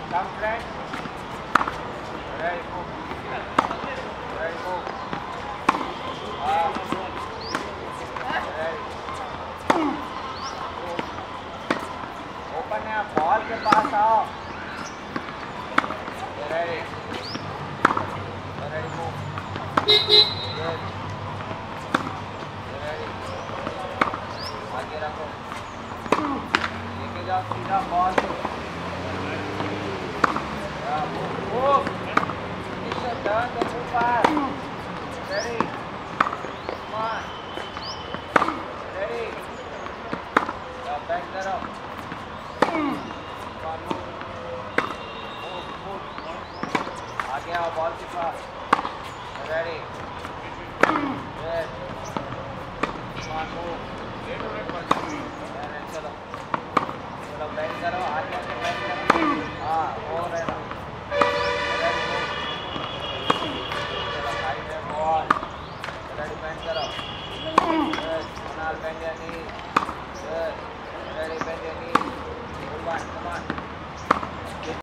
Come friend. Ready, move. Ready, move. Ready. Open है, ball के पास आओ. Ready. Ready, move. Good. Ready. आगे रखो. लेके जाओ सीधा ball. Move. Finish your turn, then move fast. Ready. Come on. Ready. Now back that up. Come on, move. Move. आगे आओ बॉल के पास. Ready. Good. Come on, move. चलो. चलो बैक करो. आगे आके बैक करो. हाँ, हो रहा है. Ready, move. चलो साइड में बॉल. Ready, bend करो. Good. Kunal, bend your knee. Good.